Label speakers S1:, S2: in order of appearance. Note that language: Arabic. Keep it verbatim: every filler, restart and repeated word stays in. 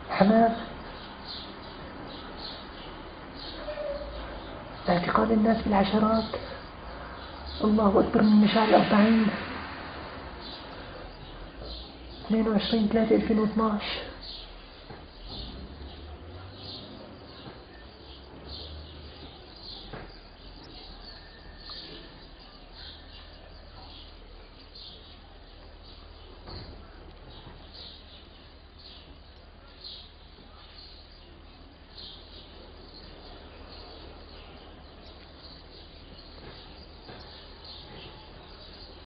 S1: حمام. اعتقاد الناس بالعشرات. الله أكبر. من مشاعر الأربعين اثنين وعشرين ثلاثة ألفين واثناعش.